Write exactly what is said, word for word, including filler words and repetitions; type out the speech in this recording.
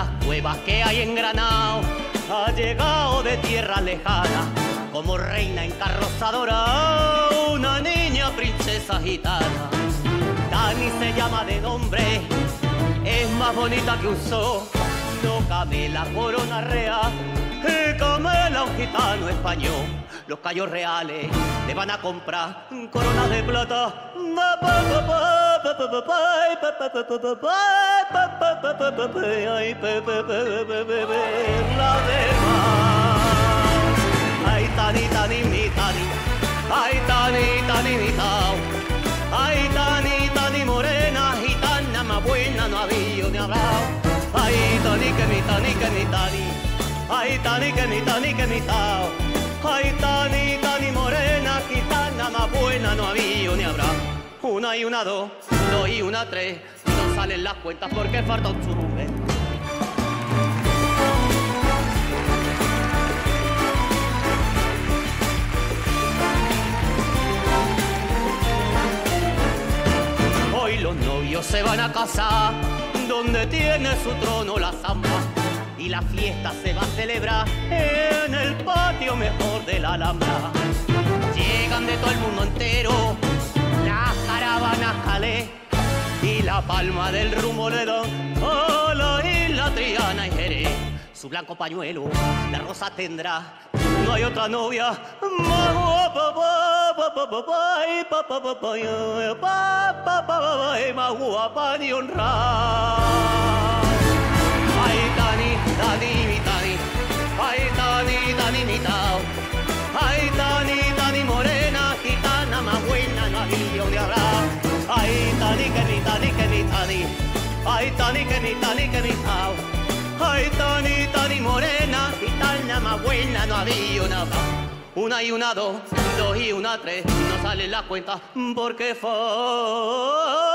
las cuevas que hay en Granado, ha llegado de tierra lejana, como reina encarrozadora, una niña princesa gitana. Dani se llama de nombre, es más bonita que un zoo, no camela corona real, y camela un gitano español. Los callos reales le van a comprar coronas de plata. La demás. Ay, tani, tani, mi tani. Ay, tani, tani, mi tao. Ay, tani, tani, morena, gitana más buena no había ni hablado. Ay, tani, que mi tani, que mi tani. Ay, tani, que mi tani, que mi tao. Ay, tani, tani, morena, gitana más buena no había ni habrá. Una y una dos, dos y una tres, no salen las cuentas porque falta un churumbe. Hoy los novios se van a casar, donde tiene su trono la zamba. Y la fiesta se va a celebrar en el patio mejor de la Alhambra. Llegan de todo el mundo entero las caravanas Calais y la palma del rumbo le dan a la isla Triana y Jerez. Su blanco pañuelo de rosa tendrá, no hay otra novia más guapa, más guapa ni honrada. Tani, mi tani, ay, tani, tani, mi tao. Ay, tani, tani, morena, gitana más buena no había de hablar. Ay, tani, que mi tani, que mi tani. Ay, tani, que mi tani, que mi tao. Ay, tani, tani, morena, gitana más buena no había de hablar. Una y una dos, dos y una tres, no sale la cuenta porque fue